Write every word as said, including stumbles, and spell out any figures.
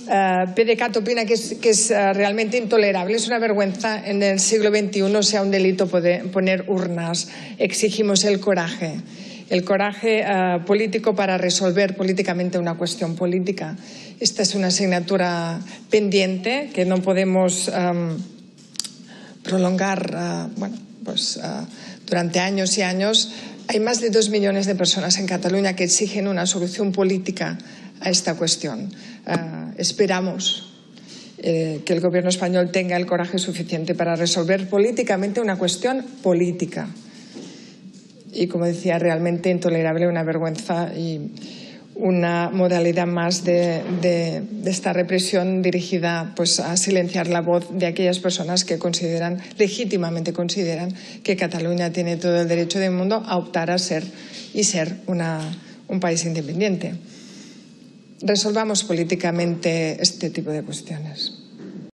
Uh, PDeCAT opina que es, que es uh, realmente intolerable. Es una vergüenza en el siglo veintiuno sea un delito poder, poner urnas. Exigimos el coraje, el coraje uh, político para resolver políticamente una cuestión política. Esta es una asignatura pendiente que no podemos um, prolongar uh, bueno, pues, uh, durante años y años. Hay más de dos millones de personas en Cataluña que exigen una solución política a esta cuestión. Uh, esperamos eh, que el gobierno español tenga el coraje suficiente para resolver políticamente una cuestión política. Y, como decía, realmente intolerable, una vergüenza y una modalidad más de, de, de esta represión dirigida pues, a silenciar la voz de aquellas personas que consideran, legítimamente consideran, que Cataluña tiene todo el derecho del mundo a optar a ser y ser una, un país independiente. Resolvamos políticamente este tipo de cuestiones.